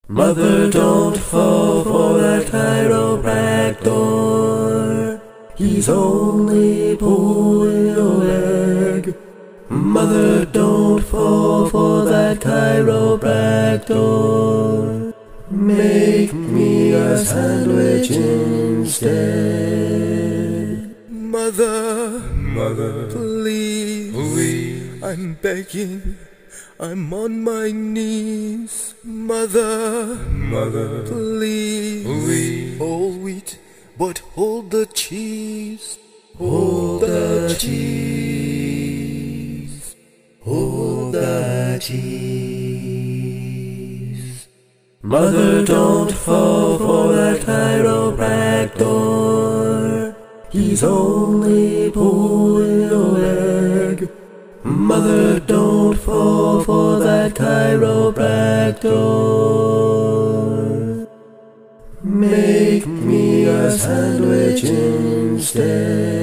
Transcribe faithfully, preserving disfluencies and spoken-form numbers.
Mother, don't fall for that chiropractor. He's only pulling your leg. Mother, don't fall for that chiropractor. Make me a sandwich instead. Mother, Mother, please, please, I'm begging, I'm on my knees. Mother, Mother, please, please, whole wheat, but hold the cheese. hold the cheese, hold the cheese. Mother, don't fall for that chiropractor. He's only pulling your leg. Mother, don't fall for that chiropractor. Make me a sandwich instead.